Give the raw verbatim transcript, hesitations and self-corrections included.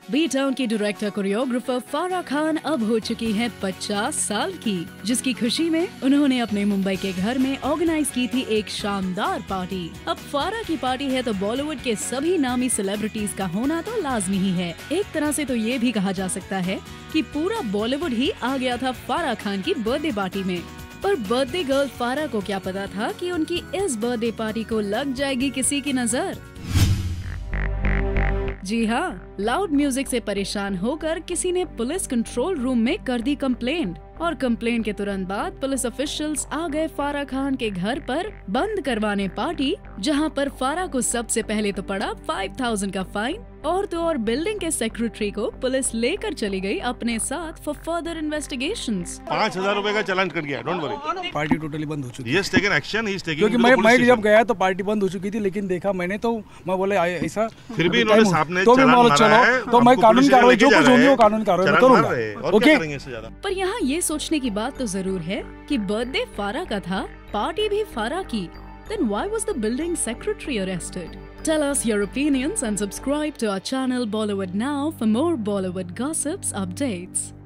B town की director choreographer Farah Khan अब हो चुकी हैं पचास साल की, जिसकी खुशी में उन्होंने अपने मुंबई के घर में ऑर्गेनाइज की थी एक शानदार पार्टी। अब फारा की पार्टी है तो बॉलीवुड के सभी नामी सेलिब्रिटीज का होना तो लाजमी ही है। एक तरह से तो ये भी कहा जा सकता है कि पूरा बॉलीवुड ही आ गया था फारा खान की बर्थडे पार्टी में। पर बर्थडे गर्ल फारा को क्या पता था कि उनकी इस बर्थडे पार्टी को लग जाएगी किसी की नजर। जी हाँ, लाउड म्यूजिक से परेशान होकर किसी ने पुलिस कंट्रोल रूम में कर दी कंप्लेंट और कंप्लेंट के तुरंत बाद पुलिस ऑफिशियल्स आ गए फारा खान के घर पर बंद करवाने पार्टी, जहां पर फारा को सबसे पहले तो पड़ा पाँच हज़ार का फाइन और तो और बिल्डिंग के सेक्रेटरी को पुलिस लेकर चली गई अपने साथ फॉर फर्दर इन्वेस्टिगेशंस। पाँच हजार रूपए का चालान कर गया, डोंट वरी। पार्टी टोटली बंद हो चुकी है। He has taken action, he is taking क्योंकि मैं मैं जब गया तो पार्टी बंद हो चुकी थी, लेकिन देखा मैंने तो मैं बोले ऐसा फिर भी इन्होंने सामने तो चालान मारा है, तो मैं कानूनी कार्रवाई जो कुछ होगी वो कानूनी कार्रवाई करूंगा। ओके, पर यहाँ ये सोचने की बात तो जरूर है कि बर्थडे फारा का था, पार्टी भी फारा की, then why was the building secretary arrested? Tell us your opinions and subscribe to our channel Bollywood Now for more Bollywood gossips updates.